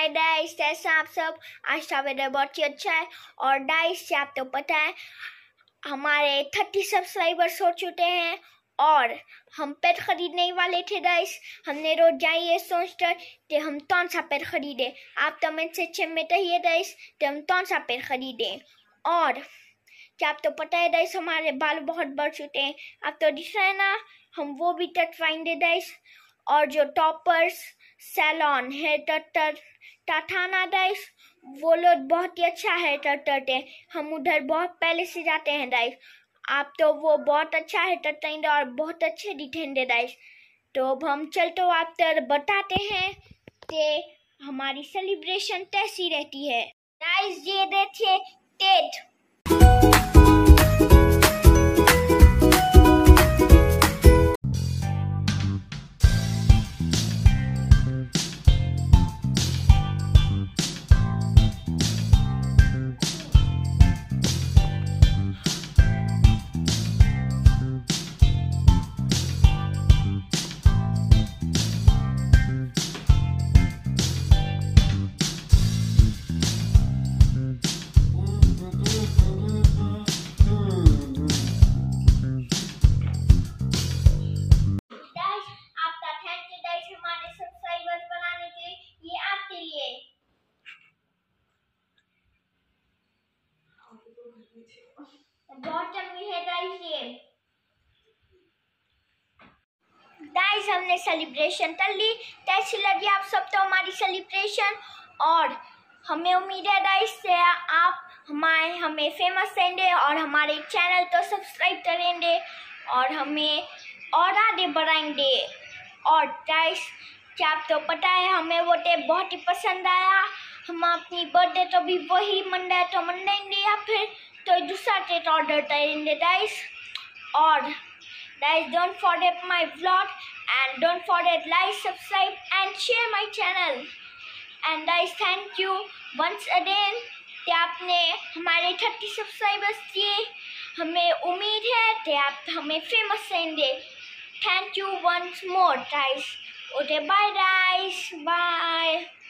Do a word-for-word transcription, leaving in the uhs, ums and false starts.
हाय dice, कैसे आप सब। आज का वेदर बहुत ही अच्छा है। और डाइस से आप तो पता है हमारे थर्टी सब्सक्राइबर्स हो चुके हैं और हम पेट खरीदने ही वाले थे डाइस। हमने रोज जाइए सोचते कि हम कौन सा पेट खरीदे। आप तो मैं से अच्छे में कहिए डाइस कि हम कौन सा पेट खरीदे। और क्या आप तो पता है डाइस हमारे बाल बहुत बढ़ चुके हैं। आप तो दिख रहे हैं ना, हम वो भी कटवाएंगे डाइस। और जो टॉपर्स सैलॉन हेयर कटर टाटाना डाइस, वो लोग बहुत ही अच्छा हेयर कट करते हैं। हम उधर बहुत पहले से जाते हैं डाइस। आप तो वो बहुत अच्छा हेयर कट करेंगे और बहुत अच्छे दिखेंगे डाइस। तो अब हम चलते आप तो बताते हैं कि हमारी सेलिब्रेशन कैसी रहती है। डाइस ये देखिए टेट। बहुत लंबी है गाइस ये। गाइस हमने सेलिब्रेशन कर ली। कैसी लगी आप सब तो हमारी सेलिब्रेशन। और हमें उम्मीद है गाइस से आप हमारे हमें फेमस करेंगे और हमारे चैनल को सब्सक्राइब करेंगे और हमें और आगे बढ़ाएंगे। और गाइस क्या आप तो पता है हमें वो टेप बहुत ही पसंद आया। हम अपनी बर्थडे तो भी वही मनाए तो मनाएंगे या फिर तो दूसरा टेप ऑर्डर करेंगे गाइस। और guys, don't forget my vlog and don't forget like, subscribe and share my channel. And guys, thank you once again कि आपने हमारे थर्टी सब्सक्राइबर्स दिए। हमें उम्मीद है कि आप हमें फेमस करेंगे। Thank you once more guys. Okay, bye guys, bye.